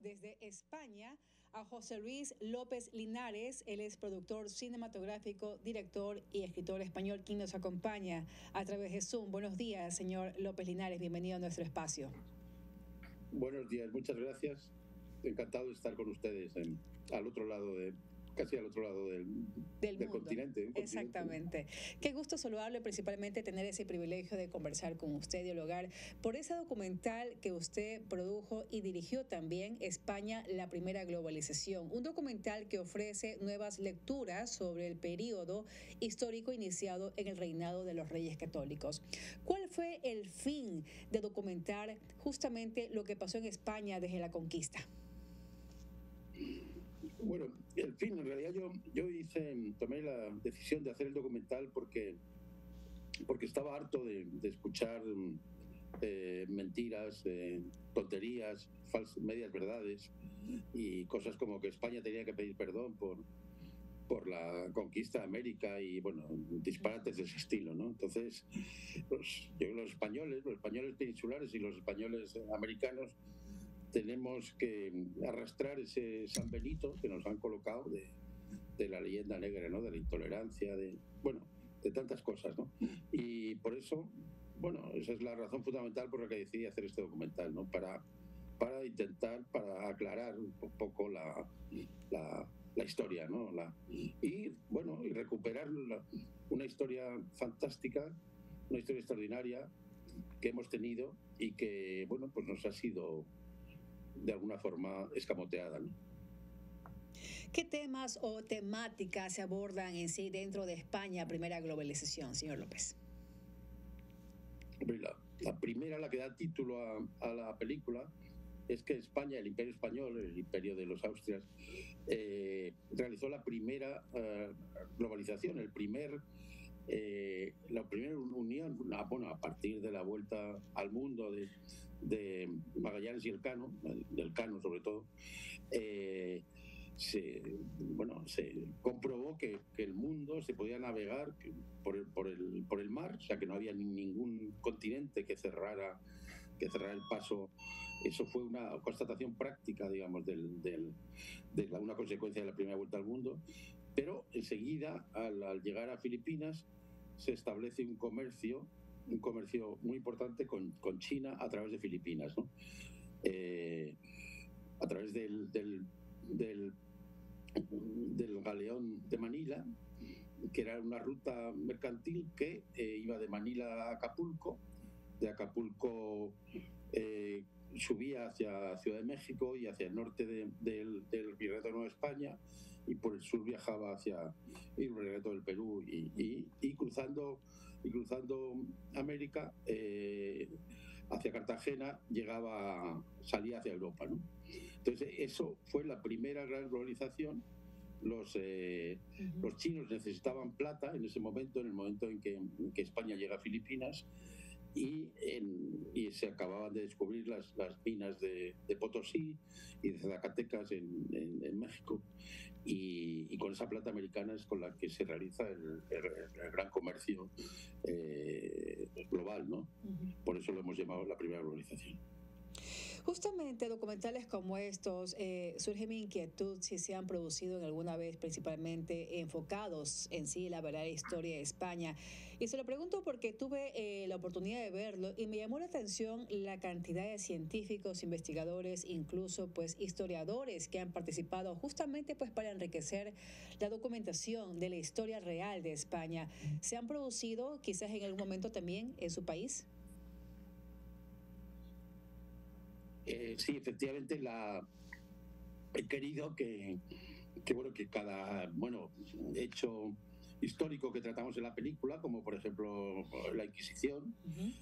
desde España a José Luis López Linares. Él es productor cinematográfico, director y escritor español, quien nos acompaña a través de Zoom. Buenos días, señor López Linares. Bienvenido a nuestro espacio. Buenos días, muchas gracias. Encantado de estar con ustedes al otro lado casi al otro lado del continente. Exactamente. Qué gusto saludarle, principalmente tener ese privilegio de conversar con usted, dialogar por ese documental que usted produjo y dirigió también, España, la primera globalización. Un documental que ofrece nuevas lecturas sobre el periodo histórico iniciado en el reinado de los Reyes Católicos. ¿Cuál fue el fin de documentar justamente lo que pasó en España desde la conquista? Bueno, el fin, en realidad yo tomé la decisión de hacer el documental porque estaba harto de escuchar mentiras, tonterías, medias verdades y cosas como que España tenía que pedir perdón por la conquista de América y, bueno, disparates de ese estilo, ¿no? Entonces, los españoles peninsulares y los españoles americanos tenemos que arrastrar ese San Benito que nos han colocado de la leyenda negra, ¿no? De la intolerancia, de tantas cosas, ¿no? Y por eso, bueno, esa es la razón fundamental por la que decidí hacer este documental, ¿no? Para aclarar un poco la historia, ¿no? Y recuperar una historia fantástica, una historia extraordinaria que hemos tenido y que, bueno, pues nos ha sido de alguna forma escamoteada, ¿no? ¿Qué temas o temáticas se abordan en sí dentro de España, primera globalización, señor López? La primera, la que da título a la película, es que España, el Imperio Español, el Imperio de los Austrias, realizó la primera globalización, la primera unión, a partir de la vuelta al mundo de Magallanes y Elcano, del Cano sobre todo. Se comprobó que el mundo se podía navegar por el mar, o sea que no había ningún continente que cerrara el paso. Eso fue una constatación práctica, digamos, una consecuencia de la primera vuelta al mundo. Pero enseguida, al llegar a Filipinas, se establece un comercio muy importante con China a través de Filipinas, ¿no? A través del galeón de Manila, que era una ruta mercantil que iba de Manila a Acapulco. De Acapulco subía hacia Ciudad de México y hacia el norte del Virreinato de Nueva España, y por el sur viajaba hacia el Virreinato del Perú y cruzando América hacia Cartagena salía hacia Europa, ¿no? Entonces eso fue la primera gran globalización. Los chinos necesitaban plata en ese momento, en el momento en que España llega a Filipinas, y se acababan de descubrir las minas de Potosí y de Zacatecas en México, y con esa plata americana es con la que se realiza el gran comercio global, ¿no? Por eso lo hemos llamado la primera globalización. Justamente documentales como estos, surge mi inquietud si se han producido en alguna vez principalmente enfocados en sí la verdadera historia de España. Y se lo pregunto porque tuve la oportunidad de verlo y me llamó la atención la cantidad de científicos, investigadores, incluso pues historiadores que han participado justamente pues para enriquecer la documentación de la historia real de España. ¿Se han producido quizás en algún momento también en su país? Sí, efectivamente, he querido que cada hecho histórico que tratamos en la película, como por ejemplo la Inquisición,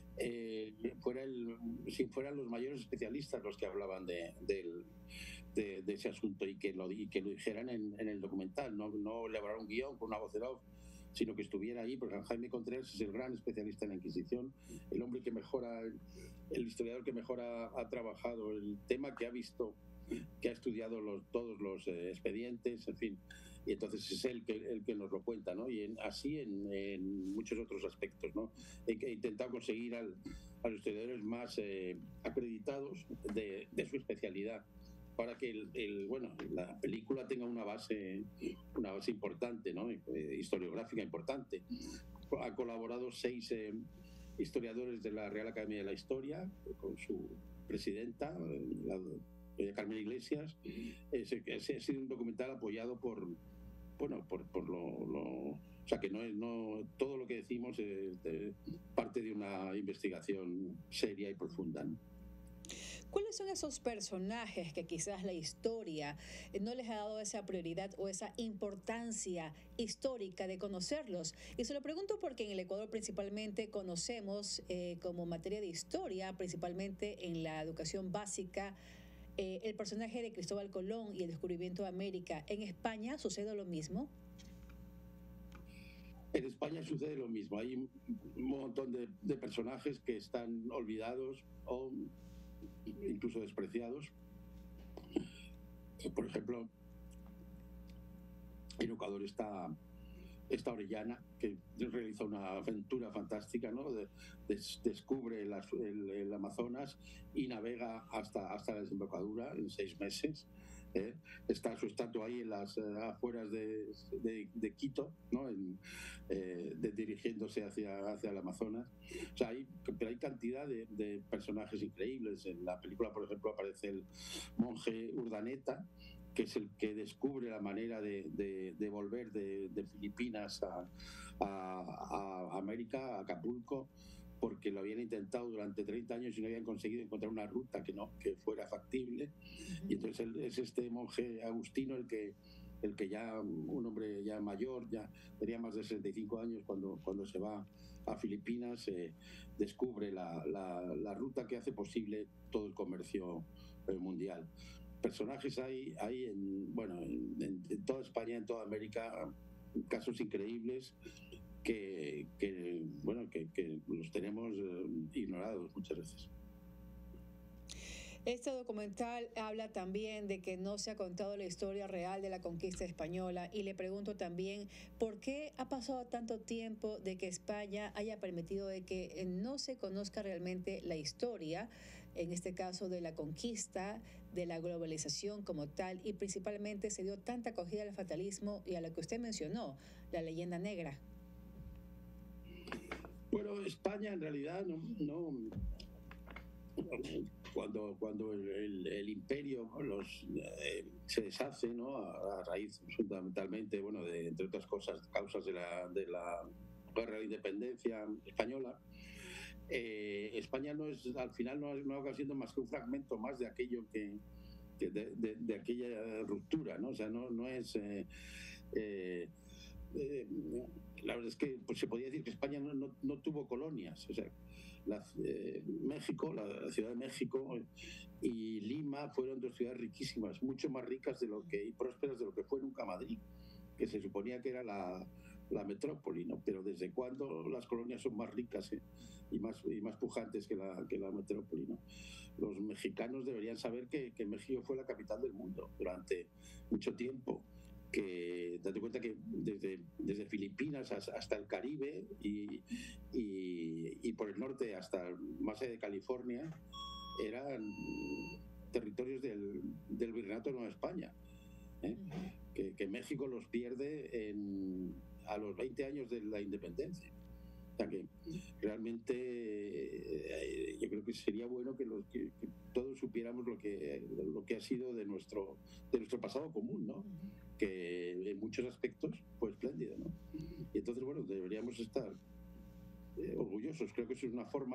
fueran los mayores especialistas los que hablaban de ese asunto, y que lo dijeran en el documental, no elaborar un guión con una voz en off, sino que estuviera ahí, porque Jaime Contreras es el gran especialista en la Inquisición, el hombre que mejor el historiador que mejor ha trabajado el tema, que ha visto, que ha estudiado todos los expedientes, en fin, y entonces es él el que nos lo cuenta, ¿no? Y así en muchos otros aspectos, ¿no? He intentado conseguir a los historiadores más acreditados de su especialidad para que bueno, la película tenga una base importante, ¿no? Historiográfica importante. Ha colaborado 6 historiadores de la Real Academia de la Historia, con su presidenta, la doña Carmen Iglesias. Ha sido un documental apoyado por o sea, que no todo lo que decimos es parte de una investigación seria y profunda, ¿no? ¿Cuáles son esos personajes que quizás la historia no les ha dado esa prioridad o esa importancia histórica de conocerlos? Y se lo pregunto porque en el Ecuador principalmente conocemos como materia de historia, principalmente en la educación básica, el personaje de Cristóbal Colón y el descubrimiento de América. ¿En España sucede lo mismo? En España sucede lo mismo. Hay un montón de personajes que están olvidados o incluso despreciados. Por ejemplo, en Ecuador está Orellana, que realiza una aventura fantástica, ¿no? Descubre el Amazonas y navega hasta la desembocadura en 6 meses. Está su estatua ahí en las afueras de Quito, ¿no? Dirigiéndose hacia el Amazonas. O sea, pero hay cantidad de personajes increíbles. En la película, por ejemplo, aparece el monje Urdaneta, que es el que descubre la manera de volver de Filipinas a América, a Acapulco, porque lo habían intentado durante 30 años y no habían conseguido encontrar una ruta que fuera factible. Y entonces es este monje agustino el que ya, un hombre ya mayor, ya tenía más de 65 años cuando se va a Filipinas, descubre la ruta que hace posible todo el comercio mundial. Personajes hay en toda España, en toda América, casos increíbles que los tenemos ignorados muchas veces. Este documental habla también de que no se ha contado la historia real de la conquista española, y le pregunto también por qué ha pasado tanto tiempo de que España haya permitido de que no se conozca realmente la historia, en este caso de la conquista, de la globalización como tal, y principalmente se dio tanta acogida al fatalismo y a lo que usted mencionó, la leyenda negra. Bueno, España en realidad no cuando el imperio se deshace, ¿no? A raíz fundamentalmente, entre otras cosas, causas de la guerra de independencia española, España al final no acaba siendo más que un fragmento más de aquello de aquella ruptura, ¿no? O sea, no es la verdad es que pues, se podía decir que España no tuvo colonias. O sea, México, la Ciudad de México y Lima fueron 2 ciudades riquísimas, mucho más ricas y prósperas de lo que fue nunca Madrid, que se suponía que era la metrópoli, ¿no? Pero ¿desde cuándo las colonias son más ricas y más pujantes que la metrópoli, ¿no? Los mexicanos deberían saber que México fue la capital del mundo durante mucho tiempo. Que date cuenta que desde Filipinas hasta el Caribe y por el norte hasta más allá de California eran territorios del Virreinato de Nueva España, ¿eh? Que México los pierde a los 20 años de la independencia. O sea que realmente yo creo que sería bueno que todos supiéramos lo que ha sido de nuestro pasado común, ¿no? Que en muchos aspectos fue espléndido, ¿no? Y entonces, deberíamos estar orgullosos. Creo que eso es una forma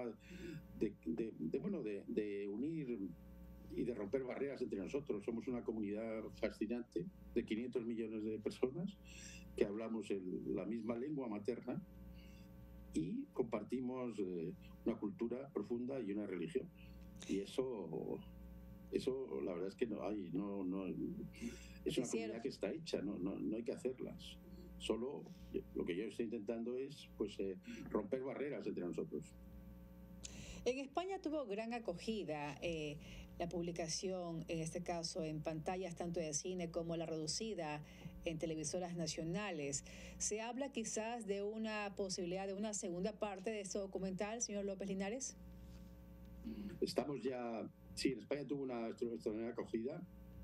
de unir y de romper barreras entre nosotros. Somos una comunidad fascinante de 500 millones de personas que hablamos la misma lengua materna y compartimos una cultura profunda y una religión. Y eso la verdad es que no hay, es una comunidad que está hecha, no hay que hacerlas. Solo lo que yo estoy intentando es romper barreras entre nosotros. En España tuvo gran acogida la publicación, en este caso en pantallas tanto de cine como la reducida en televisoras nacionales. ¿Se habla quizás de una posibilidad de una segunda parte de este documental, señor López Linares? Estamos ya, sí, en España tuvo una extraordinaria acogida.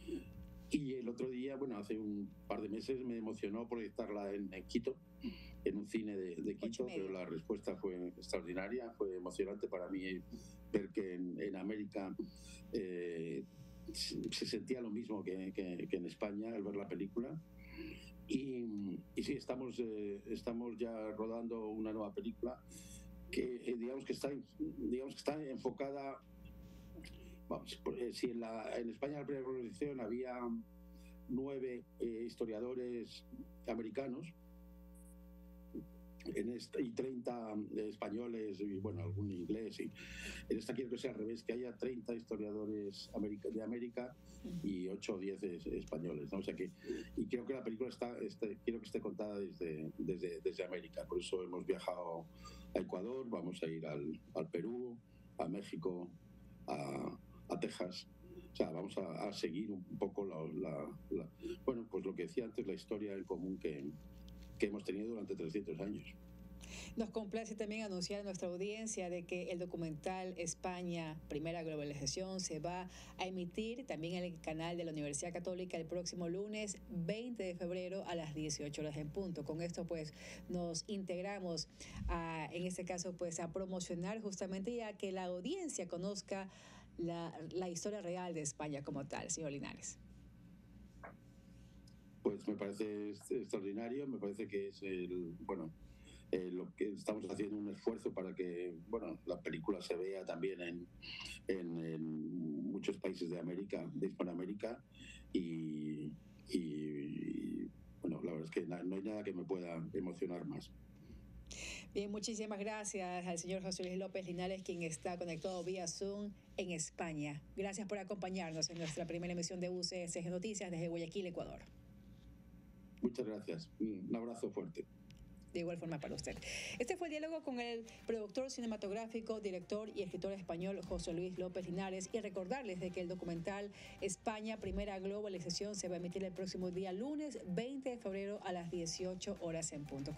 Y el otro día, bueno, hace un par de meses me emocionó proyectarla en Quito, en un cine de Quito, pero la respuesta fue extraordinaria, fue emocionante para mí ver que en América se sentía lo mismo que en España al ver la película. Y sí, estamos ya rodando una nueva película que digamos que está enfocada. Vamos, si en España la primera producción había 9 historiadores americanos y 30 españoles y bueno, algún inglés, y en esta quiero que sea al revés, que haya 30 historiadores de América y 8 o 10 españoles, ¿no? O sea que, y creo que la película quiero que esté contada desde América, por eso hemos viajado a Ecuador, vamos a ir al Perú, a México, a Texas. O sea, vamos a seguir un poco bueno, pues lo que decía antes, la historia en común que hemos tenido durante 300 años. Nos complace también anunciar a nuestra audiencia de que el documental España, Primera Globalización, se va a emitir también en el canal de la Universidad Católica el próximo lunes 20 de febrero a las 18 horas en punto. Con esto pues nos integramos en este caso pues a promocionar justamente y a que la audiencia conozca la historia real de España como tal, señor Linares. Pues me parece extraordinario, me parece que es lo que estamos haciendo un esfuerzo para que la película se vea también en muchos países de América, de Hispanoamérica, y bueno, la verdad es que no hay nada que me pueda emocionar más. Bien, muchísimas gracias al señor José Luis López Linares, quien está conectado vía Zoom en España. Gracias por acompañarnos en nuestra primera emisión de UCSG Noticias desde Guayaquil, Ecuador. Muchas gracias. Un abrazo fuerte. De igual forma para usted. Este fue el diálogo con el productor cinematográfico, director y escritor español José Luis López Linares, y recordarles de que el documental España, Primera Globalización se va a emitir el próximo día lunes 20 de febrero a las 18 horas en punto.